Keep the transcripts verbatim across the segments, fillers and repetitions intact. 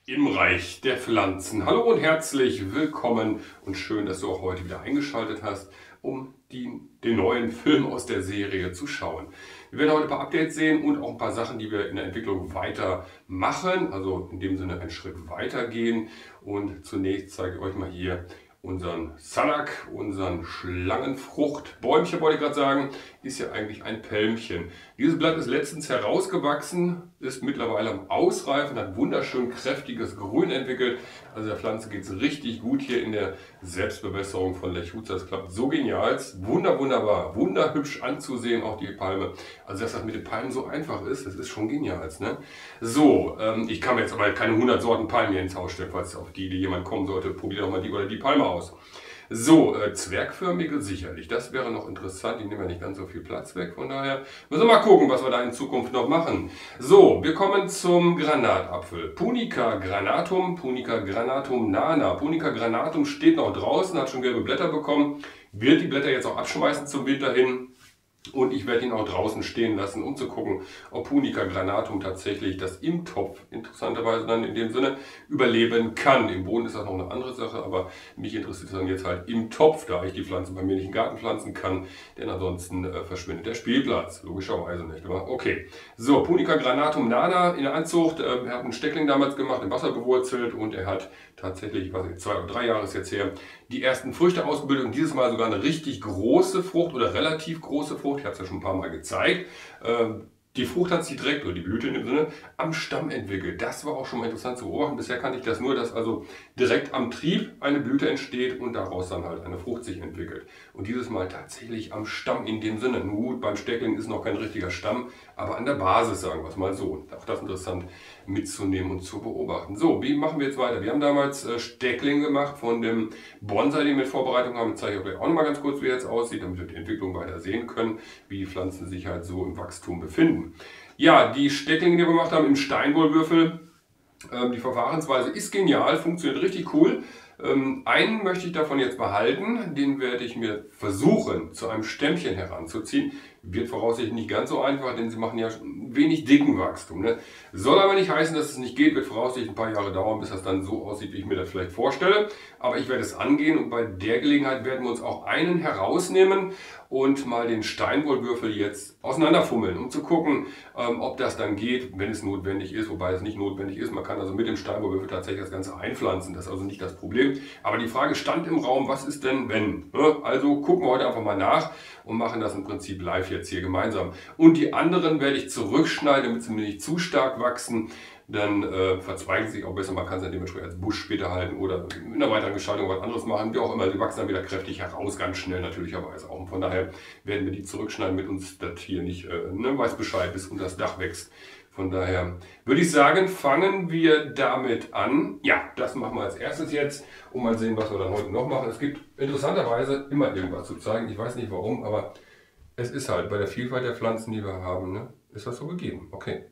Im Reich der Pflanzen. Hallo und herzlich willkommen und schön, dass du auch heute wieder eingeschaltet hast, um die, den neuen Film aus der Serie zu schauen. Wir werden heute ein paar Updates sehen und auch ein paar Sachen, die wir in der Entwicklung weiter machen, also in dem Sinne einen Schritt weiter gehen. Und zunächst zeige ich euch mal hier unseren Salak, unseren Schlangenfruchtbäumchen, wollte ich gerade sagen, ist ja eigentlich ein Pälmchen. Dieses Blatt ist letztens herausgewachsen, ist mittlerweile am Ausreifen, hat wunderschön kräftiges Grün entwickelt. Also der Pflanze geht es richtig gut hier in der Selbstbewässerung von Lechuzza. Das klappt so genial, wunder wunderbar, wunderhübsch anzusehen, auch die Palme. Also dass das mit den Palmen so einfach ist, das ist schon genial. Ne? So, ähm, ich kann mir jetzt aber keine hundert Sorten Palmen hier ins Haus stellen, falls auf die Idee jemand kommen sollte. Probiert doch mal die oder die Palme aus. So, äh, zwergförmige sicherlich, das wäre noch interessant, die nehmen ja nicht ganz so viel Platz weg, von daher müssen wir mal gucken, was wir da in Zukunft noch machen. So, wir kommen zum Granatapfel. Punica granatum, Punica granatum nana. Punica granatum steht noch draußen, hat schon gelbe Blätter bekommen, wird die Blätter jetzt auch abschmeißen zum Winter hin. Und ich werde ihn auch draußen stehen lassen, um zu gucken, ob Punica granatum tatsächlich das im Topf interessanterweise dann in dem Sinne überleben kann. Im Boden ist das noch eine andere Sache, aber mich interessiert es dann jetzt halt im Topf, da ich die Pflanzen bei mir nicht im Garten pflanzen kann, denn ansonsten äh, verschwindet der Spielplatz. Logischerweise nicht, aber okay. So, Punica granatum nana in der Anzucht. Äh, er hat einen Steckling damals gemacht, im Wasser bewurzelt und er hat tatsächlich, ich weiß nicht, zwei oder drei Jahre ist jetzt her, die ersten Früchte ausgebildet und dieses Mal sogar eine richtig große Frucht oder relativ große Frucht. Ich habe es ja schon ein paar Mal gezeigt. Ähm, Die Frucht hat sich direkt, oder die Blüte in dem Sinne, am Stamm entwickelt. Das war auch schon mal interessant zu beobachten. Bisher kannte ich das nur, dass also direkt am Trieb eine Blüte entsteht und daraus dann halt eine Frucht sich entwickelt. Und dieses Mal tatsächlich am Stamm in dem Sinne. Nun gut, beim Steckling ist noch kein richtiger Stamm, aber an der Basis, sagen wir es mal so. Auch das interessant mitzunehmen und zu beobachten. So, wie machen wir jetzt weiter? Wir haben damals äh, Steckling gemacht von dem Bonsai, den wir in Vorbereitung haben. Ich zeige euch auch noch mal ganz kurz, wie er jetzt aussieht, damit wir die Entwicklung weiter sehen können, wie die Pflanzen sich halt so im Wachstum befinden. Ja, die Stecklinge, die wir gemacht haben im Steinwollwürfel, ähm, die Verfahrensweise ist genial, funktioniert richtig cool. Ähm, einen möchte ich davon jetzt behalten, den werde ich mir versuchen zu einem Stämmchen heranzuziehen. Wird voraussichtlich nicht ganz so einfach, denn sie machen ja wenig dicken Wachstum. Ne? Soll aber nicht heißen, dass es nicht geht, wird voraussichtlich ein paar Jahre dauern, bis das dann so aussieht, wie ich mir das vielleicht vorstelle. Aber ich werde es angehen und bei der Gelegenheit werden wir uns auch einen herausnehmen und mal den Steinwollwürfel jetzt auseinanderfummeln, um zu gucken, ähm, ob das dann geht, wenn es notwendig ist, wobei es nicht notwendig ist. Man kann also mit dem Steinwollwürfel tatsächlich das Ganze einpflanzen, das ist also nicht das Problem. Aber die Frage stand im Raum, was ist denn wenn? Also gucken wir heute einfach mal nach und machen das im Prinzip live jetzt hier gemeinsam. Und die anderen werde ich zurückschneiden, damit sie mir nicht zu stark wachsen. Dann äh, verzweigen sie sich auch besser. Man kann sie dann dementsprechend als Busch später halten oder in einer weiteren Gestaltung was anderes machen. Wie auch immer, die wachsen dann wieder kräftig heraus, ganz schnell natürlicherweise auch. Und von daher werden wir die zurückschneiden, mit uns das hier nicht, äh, ne, weiß Bescheid, bis unter das Dach wächst. Von daher würde ich sagen, fangen wir damit an. Ja, das machen wir als erstes jetzt und mal sehen, was wir dann heute noch machen. Es gibt interessanterweise immer irgendwas zu zeigen. Ich weiß nicht warum, aber es ist halt bei der Vielfalt der Pflanzen, die wir haben, ne, ist das so gegeben. Okay.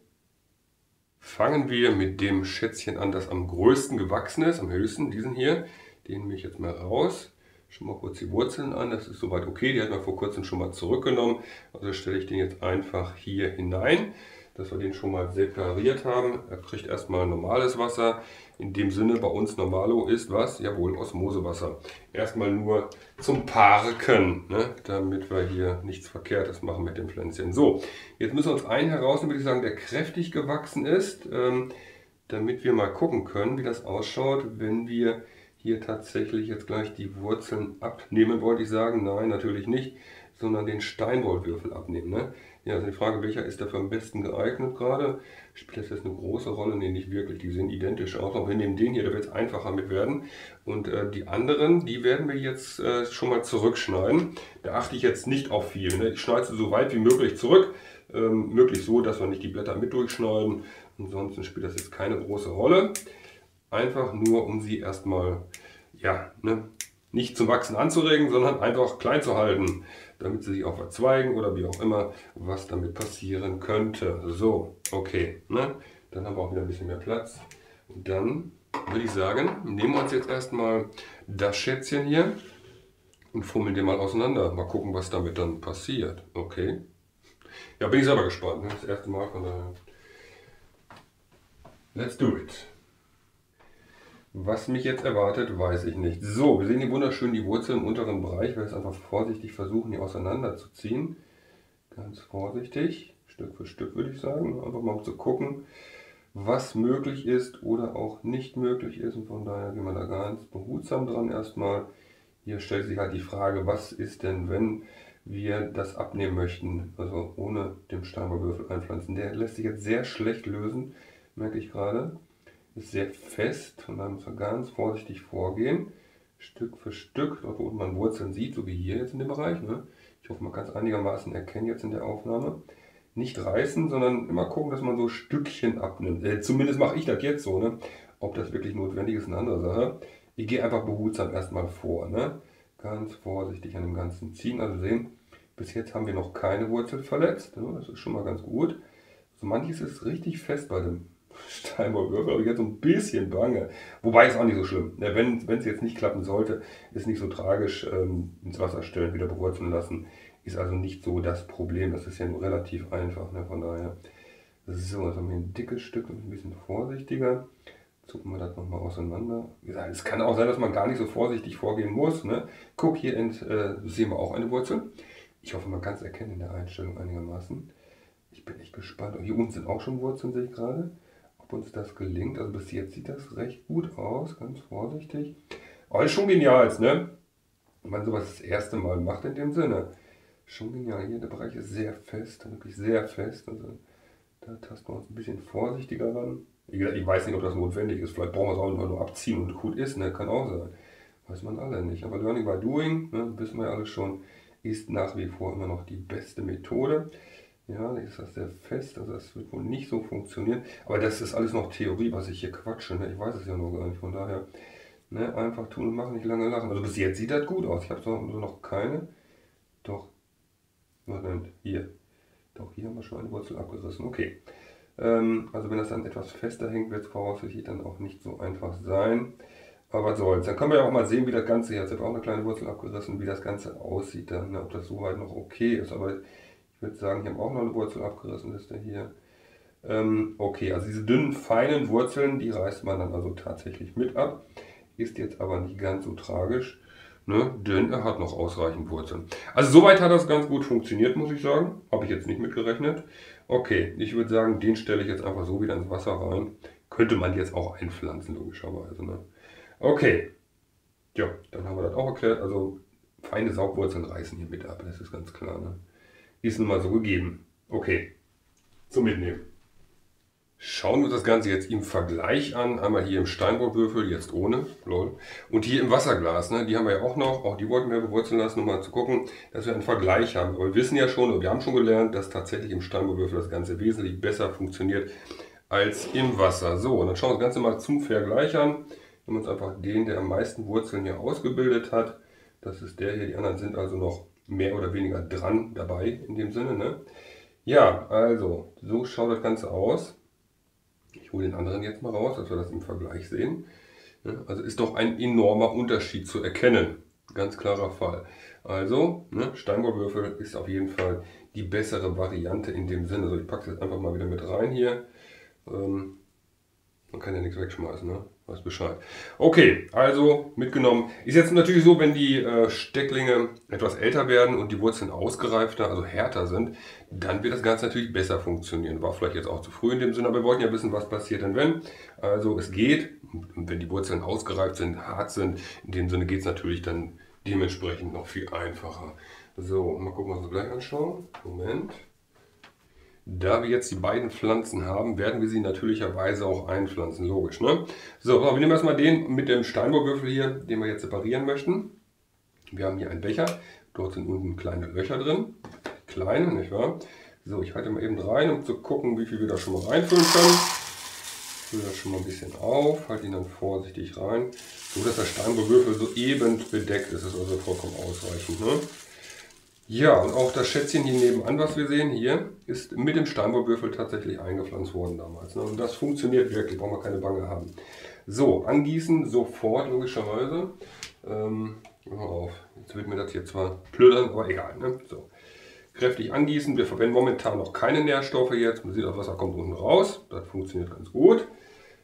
Fangen wir mit dem Schätzchen an, das am größten gewachsen ist, am höchsten, diesen hier. Den nehme ich jetzt mal raus. Schon mal kurz die Wurzeln an, das ist soweit okay. Die hat man vor kurzem schon mal zurückgenommen. Also stelle ich den jetzt einfach hier hinein, dass wir den schon mal separiert haben. Er kriegt erstmal normales Wasser. In dem Sinne bei uns Normalo ist was? Jawohl, Osmosewasser. Erstmal nur zum Parken, ne? Damit wir hier nichts Verkehrtes machen mit dem Pflänzchen. So, jetzt müssen wir uns einen herausnehmen, würde ich sagen, der kräftig gewachsen ist, ähm, damit wir mal gucken können, wie das ausschaut, wenn wir hier tatsächlich jetzt gleich die Wurzeln abnehmen, wollte ich sagen. Nein, natürlich nicht, sondern den Steinwollwürfel abnehmen. Ne? Ja, also die Frage, welcher ist dafür am besten geeignet gerade? Spielt das jetzt eine große Rolle? Nee, nicht wirklich. Die sehen identisch aus. Aber wir nehmen den hier, da wird es einfacher mit werden. Und äh, die anderen, die werden wir jetzt äh, schon mal zurückschneiden. Da achte ich jetzt nicht auf viel. Ne? Ich schneide sie so weit wie möglich zurück. Ähm, möglichst so, dass wir nicht die Blätter mit durchschneiden. Ansonsten spielt das jetzt keine große Rolle. Einfach nur, um sie erstmal, ja, ne, nicht zum Wachsen anzuregen, sondern einfach klein zu halten, damit sie sich auch verzweigen oder wie auch immer, was damit passieren könnte. So, okay, ne? Dann haben wir auch wieder ein bisschen mehr Platz. Und dann würde ich sagen, nehmen wir uns jetzt erstmal das Schätzchen hier und fummeln den mal auseinander. Mal gucken, was damit dann passiert. Okay. Ja, bin ich selber gespannt. Ne? Das erste Mal, von daher. Let's do it. Was mich jetzt erwartet, weiß ich nicht. So, wir sehen hier wunderschön die Wurzel im unteren Bereich. Ich werde jetzt einfach vorsichtig versuchen, die auseinanderzuziehen. Ganz vorsichtig, Stück für Stück würde ich sagen. Einfach mal um zu gucken, was möglich ist oder auch nicht möglich ist. Und von daher gehen wir da ganz behutsam dran erstmal. Hier stellt sich halt die Frage, was ist denn, wenn wir das abnehmen möchten, also ohne den Steinbollwürfel einpflanzen. Der lässt sich jetzt sehr schlecht lösen, merke ich gerade. Ist sehr fest und dann muss man ganz vorsichtig vorgehen. Stück für Stück, dort wo man Wurzeln sieht, so wie hier jetzt in dem Bereich. Ne? Ich hoffe, man kann es einigermaßen erkennen jetzt in der Aufnahme. Nicht reißen, sondern immer gucken, dass man so Stückchen abnimmt. Äh, zumindest mache ich das jetzt so. Ne? Ob das wirklich notwendig ist, eine andere Sache. Ich gehe einfach behutsam erstmal vor. Ne? Ganz vorsichtig an dem Ganzen ziehen. Also sehen, bis jetzt haben wir noch keine Wurzel verletzt. Ne? Das ist schon mal ganz gut. So manches ist richtig fest bei dem Steinbollwürfel, aber jetzt so ein bisschen bange. Wobei ist auch nicht so schlimm. Ja, wenn es jetzt nicht klappen sollte, ist nicht so tragisch. Ähm, ins Wasser stellen, wieder bewurzeln lassen. Ist also nicht so das Problem. Das ist ja nur relativ einfach. Ne? Von daher. So, jetzt haben wir ein dickes Stück und ein bisschen vorsichtiger. Zucken wir das nochmal auseinander. Wie gesagt, es kann auch sein, dass man gar nicht so vorsichtig vorgehen muss. Ne? Guck, hier ent, äh, sehen wir auch eine Wurzel. Ich hoffe, man kann es erkennen in der Einstellung einigermaßen. Ich bin echt gespannt. Und hier unten sind auch schon Wurzeln, sehe ich gerade. Ob uns das gelingt. Also bis jetzt sieht das recht gut aus. Ganz vorsichtig. Aber ist schon genial, ne? Wenn man sowas das erste Mal macht in dem Sinne. Schon genial. Hier der Bereich ist sehr fest. Wirklich sehr fest. Also da tasten wir uns ein bisschen vorsichtiger ran. Wie gesagt, ich weiß nicht, ob das notwendig ist. Vielleicht brauchen wir es auch nur abziehen und gut ist. Ne? Kann auch sein. Weiß man alle nicht. Aber Learning by Doing, ne, wissen wir ja alle schon, ist nach wie vor immer noch die beste Methode. Ja, ist das sehr fest. Also das wird wohl nicht so funktionieren. Aber das ist alles noch Theorie, was ich hier quatsche. Ne? Ich weiß es ja noch gar nicht. Von daher, ne, einfach tun und machen, nicht lange lachen. Also bis jetzt sieht das gut aus. Ich habe so noch keine. Doch. Was denn? Hier. Doch, hier haben wir schon eine Wurzel abgerissen. Okay. Also wenn das dann etwas fester hängt, wird es voraussichtlich dann auch nicht so einfach sein. Aber was soll's. Dann können wir ja auch mal sehen, wie das Ganze, jetzt habe ich auch eine kleine Wurzel abgerissen, wie das Ganze aussieht dann, ne? Ob das soweit noch okay ist. Aber ich würde sagen, ich habe auch noch eine Wurzel abgerissen, das ist der hier. Ähm, okay, also diese dünnen, feinen Wurzeln, die reißt man dann also tatsächlich mit ab. Ist jetzt aber nicht ganz so tragisch. Ne, denn er hat noch ausreichend Wurzeln. Also soweit hat das ganz gut funktioniert, muss ich sagen. Habe ich jetzt nicht mitgerechnet. Okay, ich würde sagen, den stelle ich jetzt einfach so wieder ins Wasser rein. Könnte man jetzt auch einpflanzen, logischerweise. Ne? Okay, ja, dann haben wir das auch erklärt. Also feine Saugwurzeln reißen hier mit ab, das ist ganz klar. Ne? Ist nun mal so gegeben. Okay, zum Mitnehmen. Schauen wir uns das Ganze jetzt im Vergleich an. Einmal hier im Steinbollwürfel, jetzt ohne, lol. Und hier im Wasserglas, ne? Die haben wir ja auch noch. Auch die wollten wir bewurzeln lassen, um mal zu gucken, dass wir einen Vergleich haben. Aber wir wissen ja schon, oder wir haben schon gelernt, dass tatsächlich im Steinbollwürfel das Ganze wesentlich besser funktioniert als im Wasser. So, und dann schauen wir das Ganze mal zum Vergleich an. Wir haben uns einfach den, der am meisten Wurzeln hier ausgebildet hat. Das ist der hier. Die anderen sind also noch mehr oder weniger dran dabei in dem Sinne. Ne? Ja, also, so schaut das Ganze aus. Ich hole den anderen jetzt mal raus, dass wir das im Vergleich sehen. Also ist doch ein enormer Unterschied zu erkennen. Ganz klarer Fall. Also, ne, Steinbollwürfel ist auf jeden Fall die bessere Variante in dem Sinne. Also ich packe es jetzt einfach mal wieder mit rein hier. Ähm, man kann ja nichts wegschmeißen, ne? Weiß Bescheid. Okay, also mitgenommen. Ist jetzt natürlich so, wenn die äh, Stecklinge etwas älter werden und die Wurzeln ausgereifter, also härter sind, dann wird das Ganze natürlich besser funktionieren. War vielleicht jetzt auch zu früh in dem Sinne, aber wir wollten ja wissen, was passiert denn wenn. Also es geht, und wenn die Wurzeln ausgereift sind, hart sind, in dem Sinne geht es natürlich dann dementsprechend noch viel einfacher. So, mal gucken, was wir gleich anschauen. Moment. Da wir jetzt die beiden Pflanzen haben, werden wir sie natürlicherweise auch einpflanzen, logisch, ne? So, wir nehmen erstmal den mit dem Steinbollwürfel hier, den wir jetzt separieren möchten. Wir haben hier einen Becher, dort sind unten kleine Löcher drin, kleine, nicht wahr? So, ich halte mal eben rein, um zu gucken, wie viel wir da schon mal reinfüllen können. Ich fülle das schon mal ein bisschen auf, halte ihn dann vorsichtig rein, so dass der Steinbollwürfel so eben bedeckt ist, das ist also vollkommen ausreichend, ne? Ja, und auch das Schätzchen hier nebenan, was wir sehen, hier, ist mit dem Steinbollwürfel tatsächlich eingepflanzt worden damals. Ne? Und das funktioniert wirklich, brauchen wir keine Bange haben. So, angießen sofort, logischerweise. Ähm, hör mal auf, jetzt wird mir das hier zwar plündern, aber egal. Ne? So, kräftig angießen. Wir verwenden momentan noch keine Nährstoffe jetzt. Man sieht, das Wasser kommt unten raus. Das funktioniert ganz gut.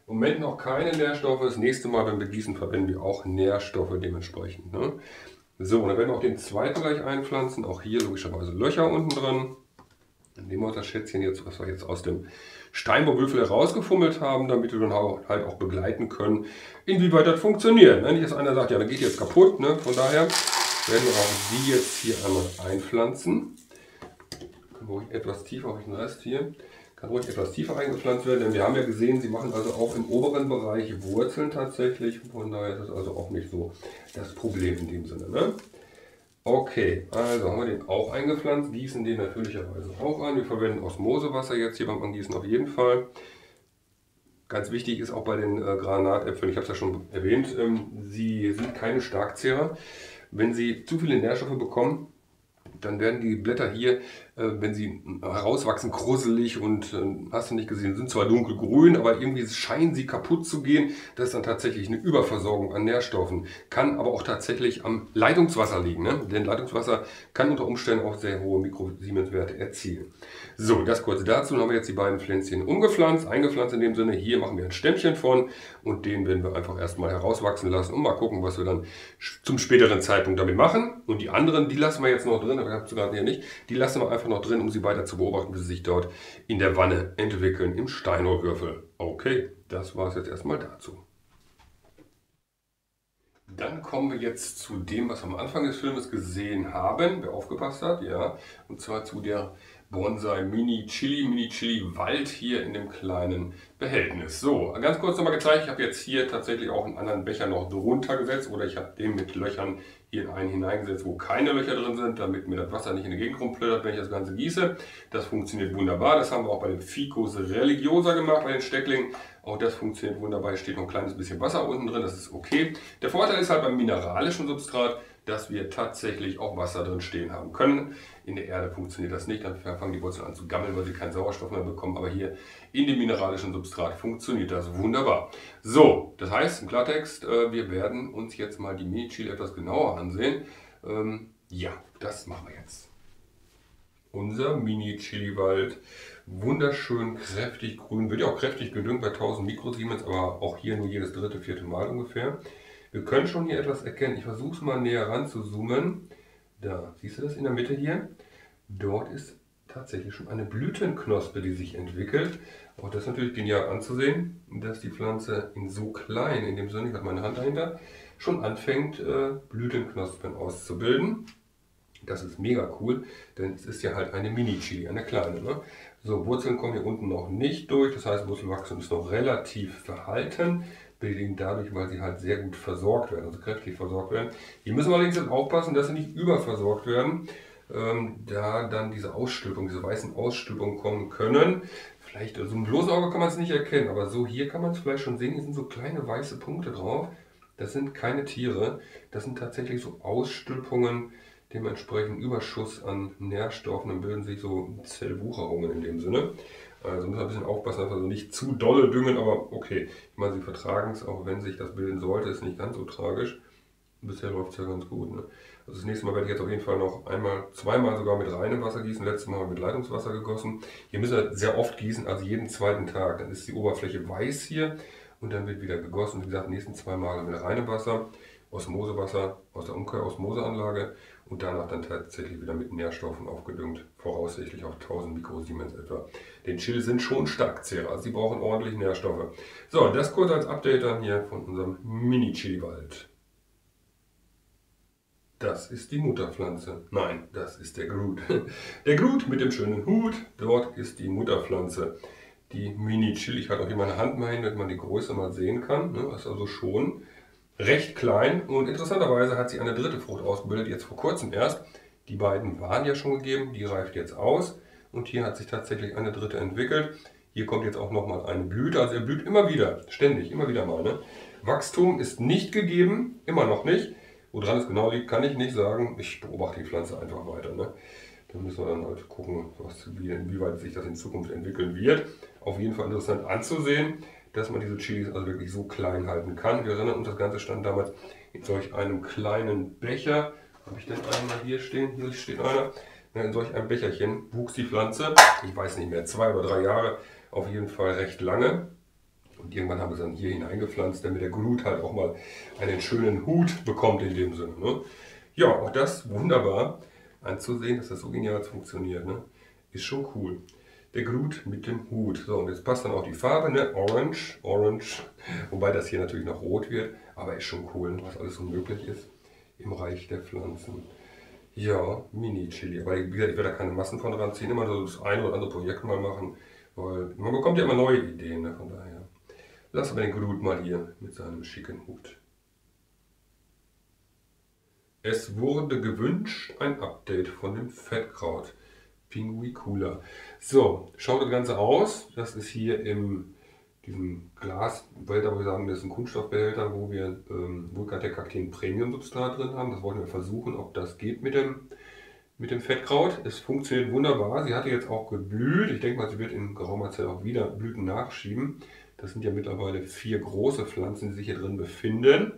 Im Moment noch keine Nährstoffe. Das nächste Mal, wenn wir gießen, verwenden wir auch Nährstoffe dementsprechend. Ne? So, und dann werden wir auch den zweiten gleich einpflanzen. Auch hier logischerweise Löcher unten drin. Dann nehmen wir uns das Schätzchen jetzt, was wir jetzt aus dem Steinbohrwürfel herausgefummelt haben, damit wir dann halt auch begleiten können, inwieweit das funktioniert. Ne? Nicht, dass einer sagt, ja, dann geht jetzt kaputt. Ne? Von daher werden wir auch die jetzt hier einmal einpflanzen. Kann ruhig etwas tiefer, habe ich den Rest hier. Kann ruhig etwas tiefer eingepflanzt werden, denn wir haben ja gesehen, sie machen also auch im oberen Bereich Wurzeln tatsächlich. Von daher ist das also auch nicht so das Problem in dem Sinne. Ne? Okay, also haben wir den auch eingepflanzt, gießen den natürlicherweise auch an. Wir verwenden Osmosewasser jetzt hier beim Angießen auf jeden Fall. Ganz wichtig ist auch bei den äh, Granatäpfeln, ich habe es ja schon erwähnt, ähm, sie sind keine Starkzehrer. Wenn sie zu viele Nährstoffe bekommen, dann werden die Blätter hier, äh, wenn sie herauswachsen, kruselig und äh, hast du nicht gesehen, sind zwar dunkelgrün, aber irgendwie scheinen sie kaputt zu gehen. Das ist dann tatsächlich eine Überversorgung an Nährstoffen. Kann aber auch tatsächlich am Leitungswasser liegen, ne? Denn Leitungswasser kann unter Umständen auch sehr hohe Mikrosiemenswerte erzielen. So, das kurz dazu. Dann haben wir jetzt die beiden Pflänzchen umgepflanzt, eingepflanzt in dem Sinne. Hier machen wir ein Stämmchen von und den werden wir einfach erstmal herauswachsen lassen und mal gucken, was wir dann zum späteren Zeitpunkt damit machen. Und die anderen, die lassen wir jetzt noch drin, aber ich habe es gerade hier nicht. Die lassen wir einfach noch drin, um sie weiter zu beobachten, wie sie sich dort in der Wanne entwickeln, im Steinrohrwürfel. Okay, das war es jetzt erstmal dazu. Dann kommen wir jetzt zu dem, was wir am Anfang des Filmes gesehen haben, wer aufgepasst hat, ja, und zwar zu der Bonsai Mini Chili, Mini Chili Wald hier in dem kleinen Behältnis. So, ganz kurz nochmal gezeigt, ich habe jetzt hier tatsächlich auch einen anderen Becher noch drunter gesetzt oder ich habe den mit Löchern hier in einen hineingesetzt, wo keine Löcher drin sind, damit mir das Wasser nicht in die Gegend rumplöttert, wenn ich das Ganze gieße. Das funktioniert wunderbar, das haben wir auch bei den Ficus religiosa gemacht, bei den Stecklingen. Auch das funktioniert wunderbar, hier steht noch ein kleines bisschen Wasser unten drin, das ist okay. Der Vorteil ist halt beim mineralischen Substrat, dass wir tatsächlich auch Wasser drin stehen haben können. In der Erde funktioniert das nicht, dann fangen die Wurzeln an zu gammeln, weil sie keinen Sauerstoff mehr bekommen. Aber hier in dem mineralischen Substrat funktioniert das wunderbar. So, das heißt im Klartext, wir werden uns jetzt mal die Mini-Chili etwas genauer ansehen. Ähm, ja, das machen wir jetzt. Unser Mini-Chili-Wald, wunderschön kräftig grün, wird ja auch kräftig gedüngt bei tausend Mikrosiemens, aber auch hier nur jedes dritte, vierte Mal ungefähr. Wir können schon hier etwas erkennen. Ich versuche es mal näher ran zu zoomen. Da, siehst du das in der Mitte hier? Dort ist tatsächlich schon eine Blütenknospe, die sich entwickelt. Auch das ist natürlich genial anzusehen, dass die Pflanze in so klein, in dem Sinne, ich habe meine Hand dahinter, schon anfängt, äh, Blütenknospen auszubilden. Das ist mega cool, denn es ist ja halt eine Mini-Chili, eine kleine. Ne? So, Wurzeln kommen hier unten noch nicht durch, das heißt, Wurzelwachstum ist noch relativ verhalten. Bedingt dadurch, weil sie halt sehr gut versorgt werden, also kräftig versorgt werden. Hier müssen wir allerdings aufpassen, dass sie nicht überversorgt werden, ähm, da dann diese Ausstülpung, diese weißen Ausstülpungen kommen können. Vielleicht, also im bloßen Auge kann man es nicht erkennen, aber so hier kann man es vielleicht schon sehen, hier sind so kleine weiße Punkte drauf. Das sind keine Tiere, das sind tatsächlich so Ausstülpungen, dementsprechend Überschuss an Nährstoffen, dann bilden sich so Zellwucherungen in dem Sinne. Also müssen wir ein bisschen aufpassen, dass wir also nicht zu dolle düngen, aber okay. Ich meine, sie vertragen es, auch wenn sich das bilden sollte, ist nicht ganz so tragisch. Bisher läuft es ja ganz gut. Ne? Also das nächste Mal werde ich jetzt auf jeden Fall noch einmal, zweimal sogar mit reinem Wasser gießen. Letztes Mal mit Leitungswasser gegossen. Hier müssen wir sehr oft gießen, also jeden zweiten Tag. Dann ist die Oberfläche weiß hier und dann wird wieder gegossen. Wie gesagt, die nächsten zwei Mal mit reinem Wasser, Osmosewasser aus der Umkehr-Osmoseanlage und danach dann tatsächlich wieder mit Nährstoffen aufgedüngt, voraussichtlich auf tausend Mikrosiemens etwa. Den Chili sind schon Starkzehrer, also sie brauchen ordentlich Nährstoffe. So, das kurz als Update dann hier von unserem Mini-Chili-Wald. Das ist die Mutterpflanze. Nein, das ist der Groot. Der Groot mit dem schönen Hut, dort ist die Mutterpflanze. Die Mini-Chili, ich halte auch hier meine Hand mal hin, damit man die Größe mal sehen kann. Das ist also schon recht klein und interessanterweise hat sie eine dritte Frucht ausgebildet, jetzt vor kurzem erst. Die beiden waren ja schon gegeben, die reift jetzt aus und hier hat sich tatsächlich eine dritte entwickelt. Hier kommt jetzt auch nochmal eine Blüte, also er blüht immer wieder, ständig, immer wieder mal. Ne? Wachstum ist nicht gegeben, immer noch nicht. Woran es genau liegt, kann ich nicht sagen. Ich beobachte die Pflanze einfach weiter. Ne? Dann müssen wir dann halt gucken, was, wie, inwieweit sich das in Zukunft entwickeln wird. Auf jeden Fall interessant anzusehen, dass man diese Chilis also wirklich so klein halten kann. Wir erinnern uns, das Ganze stand damals in solch einem kleinen Becher. Habe ich denn einen mal hier stehen? Hier steht einer. In solch einem Becherchen wuchs die Pflanze, ich weiß nicht mehr, zwei oder drei Jahre, auf jeden Fall recht lange. Und irgendwann haben wir es dann hier hineingepflanzt, damit der Groot halt auch mal einen schönen Hut bekommt in dem Sinne. Ne? Ja, auch das wunderbar anzusehen, dass das so genial funktioniert. Ne? Ist schon cool. Der Groot mit dem Hut. So, und jetzt passt dann auch die Farbe, ne? Orange, Orange. Wobei das hier natürlich noch rot wird, aber ist schon cool, was alles so möglich ist im Reich der Pflanzen. Ja, Mini-Chili. Aber wie gesagt, ich werde da keine Massen von ranziehen, immer so das eine oder andere Projekt mal machen, weil man bekommt ja immer neue Ideen, ne? Von daher. Lassen wir den Groot mal hier mit seinem schicken Hut. Es wurde gewünscht ein Update von dem Fettkraut. Pinguicula. So, schaut das Ganze aus. Das ist hier im diesem Glasbehälter, wo wir sagen, das ist ein Kunststoffbehälter, wo wir ähm, Vulkantec Kakteen Premium Substrat drin haben. Das wollten wir versuchen, ob das geht mit dem, mit dem Fettkraut. Es funktioniert wunderbar. Sie hatte jetzt auch geblüht. Ich denke mal, sie wird in geraumer Zeit auch wieder Blüten nachschieben. Das sind ja mittlerweile vier große Pflanzen, die sich hier drin befinden.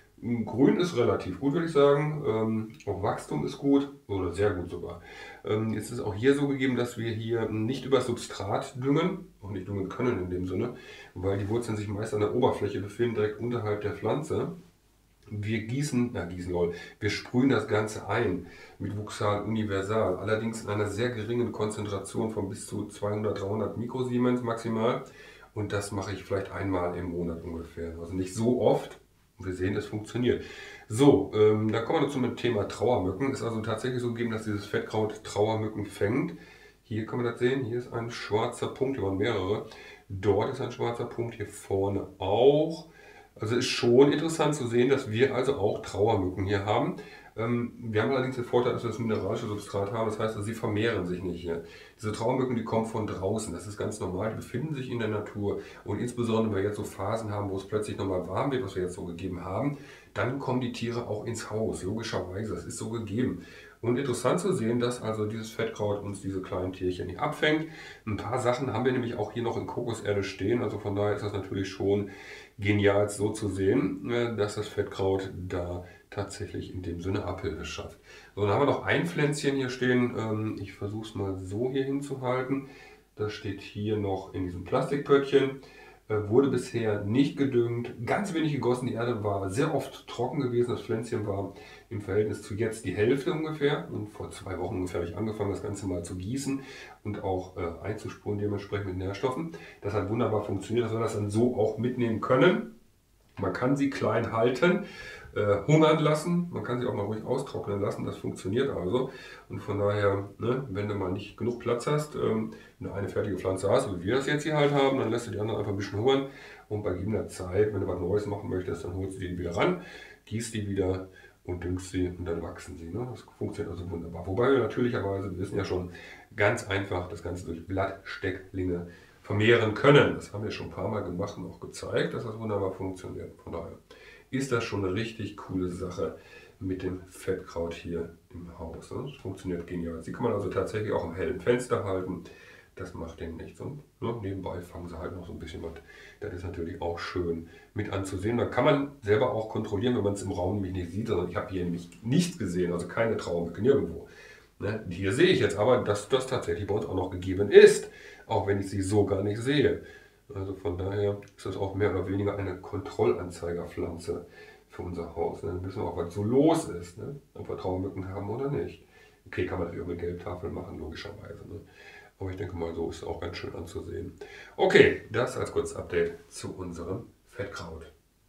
Grün ist relativ gut, würde ich sagen. Ähm, auch Wachstum ist gut oder sehr gut sogar. Ähm, jetzt ist auch hier so gegeben, dass wir hier nicht über Substrat düngen, auch nicht düngen können in dem Sinne, weil die Wurzeln sich meist an der Oberfläche befinden, direkt unterhalb der Pflanze. Wir gießen, na gießen lol, wir sprühen das Ganze ein mit Vuxal Universal, allerdings in einer sehr geringen Konzentration von bis zu zweihundert, dreihundert Mikrosiemens maximal. Und das mache ich vielleicht einmal im Monat ungefähr, also nicht so oft. Wir sehen, es funktioniert. So, ähm, dann kommen wir noch zum Thema Trauermücken. Es ist also tatsächlich so gegeben, dass dieses Fettkraut Trauermücken fängt. Hier kann man das sehen. Hier ist ein schwarzer Punkt, hier waren mehrere. Dort ist ein schwarzer Punkt, hier vorne auch. Also ist schon interessant zu sehen, dass wir also auch Trauermücken hier haben. Ähm, wir haben allerdings den Vorteil, dass wir das mineralische Substrat haben. Das heißt, also, sie vermehren sich nicht hier. Diese Trauermücken, die kommen von draußen. Das ist ganz normal. Die befinden sich in der Natur. Und insbesondere, wenn wir jetzt so Phasen haben, wo es plötzlich nochmal warm wird, was wir jetzt so gegeben haben, dann kommen die Tiere auch ins Haus. Logischerweise. Das ist so gegeben. Und interessant zu sehen, dass also dieses Fettkraut uns diese kleinen Tierchen hier abfängt. Ein paar Sachen haben wir nämlich auch hier noch in Kokoserde stehen. Also von daher ist das natürlich schon genial so zu sehen, dass das Fettkraut da tatsächlich in dem Sinne Abhilfe schafft. So, dann haben wir noch ein Pflänzchen hier stehen. Ich versuche es mal so hier hinzuhalten. Das steht hier noch in diesem Plastikpöttchen. Wurde bisher nicht gedüngt, ganz wenig gegossen. Die Erde war sehr oft trocken gewesen. Das Pflänzchen war im Verhältnis zu jetzt die Hälfte ungefähr. Und vor zwei Wochen ungefähr habe ich angefangen, das Ganze mal zu gießen und auch äh, einzuspuren, dementsprechend mit Nährstoffen. Das hat wunderbar funktioniert. Das soll das dann so auch mitnehmen können. Man kann sie klein halten, äh, hungern lassen, man kann sie auch mal ruhig austrocknen lassen, das funktioniert also. Und von daher, ne, wenn du mal nicht genug Platz hast, ähm, wenn du eine fertige Pflanze hast, so wie wir das jetzt hier halt haben, dann lässt du die anderen einfach ein bisschen hungern. Und bei gegebener Zeit, wenn du was Neues machen möchtest, dann holst du die wieder ran, gießt die wieder und düngst sie und dann wachsen sie. Ne? Das funktioniert also wunderbar. Wobei wir natürlicherweise, wir wissen ja schon, ganz einfach das Ganze durch Blattstecklinge vermehren können. Das haben wir schon ein paar Mal gemacht und auch gezeigt, dass das wunderbar funktioniert. Von daher ist das schon eine richtig coole Sache mit dem Fettkraut hier im Haus. Das funktioniert genial. Sie kann man also tatsächlich auch im hellen Fenster halten. Das macht dem nichts. Und ne, nebenbei fangen sie halt noch so ein bisschen was. Das ist natürlich auch schön mit anzusehen. Da kann man selber auch kontrollieren, wenn man es im Raum nämlich nicht sieht. Sondern ich habe hier nämlich nichts gesehen, also keine Trauermücke nirgendwo. Ne? Hier sehe ich jetzt aber, dass das tatsächlich bei uns auch noch gegeben ist. Auch wenn ich sie so gar nicht sehe. Also von daher ist das auch mehr oder weniger eine Kontrollanzeigerpflanze für unser Haus. Ne? Dann wissen wir auch, was so los ist. Ne? Ob wir Trauermücken haben oder nicht. Okay, kann man natürlich auch mit Gelbtafeln machen, logischerweise. Ne? Aber ich denke mal, so ist es auch ganz schön anzusehen. Okay, das als kurzes Update zu unserem Fettkraut.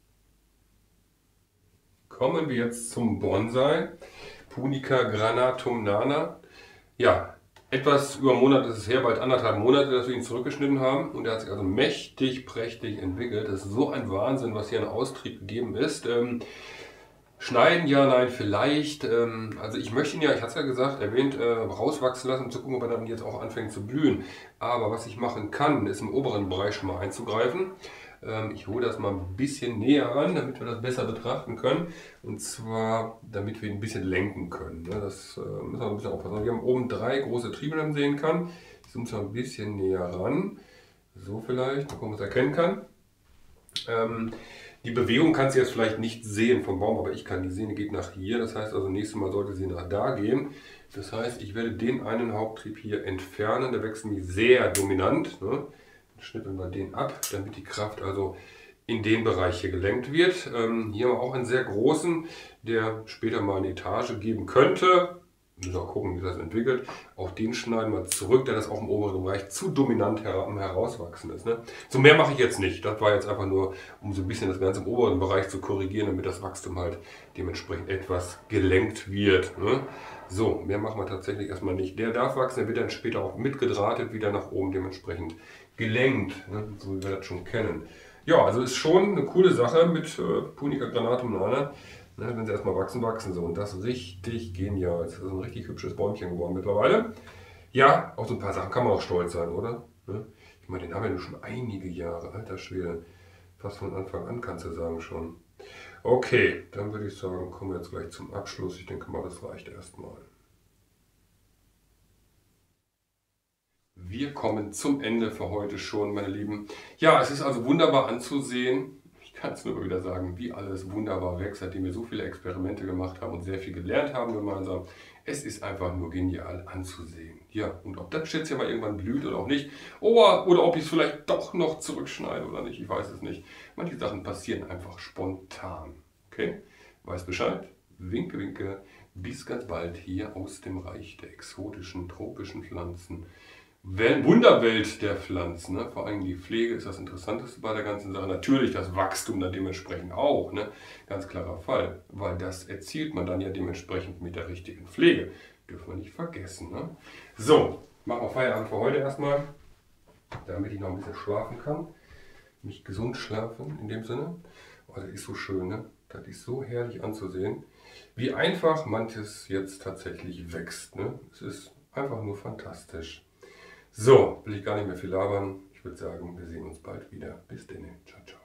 Kommen wir jetzt zum Bonsai. Punica granatum nana. Ja, etwas über einen Monat ist es her, bald anderthalb Monate, dass wir ihn zurückgeschnitten haben. Und er hat sich also mächtig, prächtig entwickelt. Das ist so ein Wahnsinn, was hier an Austrieb gegeben ist. Ähm, schneiden, ja, nein, vielleicht. Ähm, also ich möchte ihn ja, ich hatte es ja gesagt, erwähnt, äh, rauswachsen lassen, um zu gucken, ob er dann jetzt auch anfängt zu blühen. Aber was ich machen kann, ist im oberen Bereich schon mal einzugreifen. Ich hole das mal ein bisschen näher ran, damit wir das besser betrachten können. Und zwar, damit wir ihn ein bisschen lenken können. Das müssen wir ein bisschen aufpassen. Wir haben oben drei große Triebe, die man sehen kann. Ich zoome mal ein bisschen näher ran. So vielleicht, mal gucken, was man es erkennen kann. Die Bewegung kannst du jetzt vielleicht nicht sehen vom Baum, aber ich kann die sehen. Die geht nach hier. Das heißt also, nächstes Mal sollte sie nach da gehen. Das heißt, ich werde den einen Haupttrieb hier entfernen. Der wächst nämlich sehr dominant. schnippeln wir den ab, damit die Kraft also in den Bereich hier gelenkt wird. Ähm, hier haben wir auch einen sehr großen, der später mal eine Etage geben könnte. Müssen wir gucken, wie das entwickelt. Auch den schneiden wir zurück, da das auch im oberen Bereich zu dominant her am Herauswachsen ist. Ne? So mehr mache ich jetzt nicht. Das war jetzt einfach nur, um so ein bisschen das Ganze im oberen Bereich zu korrigieren, damit das Wachstum halt dementsprechend etwas gelenkt wird. Ne? So, mehr machen wir tatsächlich erstmal nicht. Der darf wachsen, der wird dann später auch mitgedrahtet, wieder nach oben dementsprechend gelenkt, ne? So wie wir das schon kennen. Ja, also ist schon eine coole Sache mit äh, Punica granatum nana. Ne, wenn sie erstmal wachsen, wachsen sie. Und das richtig genial. Das ist ein richtig hübsches Bäumchen geworden mittlerweile. Ja, auf so ein paar Sachen kann man auch stolz sein, oder? Ne? Ich meine, den haben wir ja schon einige Jahre. Alter Schwede. Fast von Anfang an kannst du sagen schon. Okay, dann würde ich sagen, kommen wir jetzt gleich zum Abschluss. Ich denke mal, das reicht erstmal. Wir kommen zum Ende für heute schon, meine Lieben. Ja, es ist also wunderbar anzusehen. Ich kann es nur wieder sagen, wie alles wunderbar wächst, seitdem wir so viele Experimente gemacht haben und sehr viel gelernt haben gemeinsam. Es ist einfach nur genial anzusehen. Ja, und ob das jetzt ja mal irgendwann blüht oder auch nicht, oder, oder ob ich es vielleicht doch noch zurückschneide oder nicht, ich weiß es nicht. Manche Sachen passieren einfach spontan. Okay? Weiß Bescheid? Winke, winke. Bis ganz bald hier aus dem Reich der exotischen, tropischen Pflanzen. Wunderwelt der Pflanzen, ne? Vor allem die Pflege ist das Interessanteste bei der ganzen Sache. Natürlich das Wachstum dann dementsprechend auch, ne? Ganz klarer Fall, weil das erzielt man dann ja dementsprechend mit der richtigen Pflege. Dürfen wir nicht vergessen. Ne? So, machen wir Feierabend für heute erstmal, damit ich noch ein bisschen schlafen kann. Mich gesund schlafen in dem Sinne. Oh, das ist so schön, ne? Das ist so herrlich anzusehen, wie einfach manches jetzt tatsächlich wächst. Ne? Es ist einfach nur fantastisch. So, will ich gar nicht mehr viel labern. Ich würde sagen, wir sehen uns bald wieder. Bis dann. Ciao, ciao.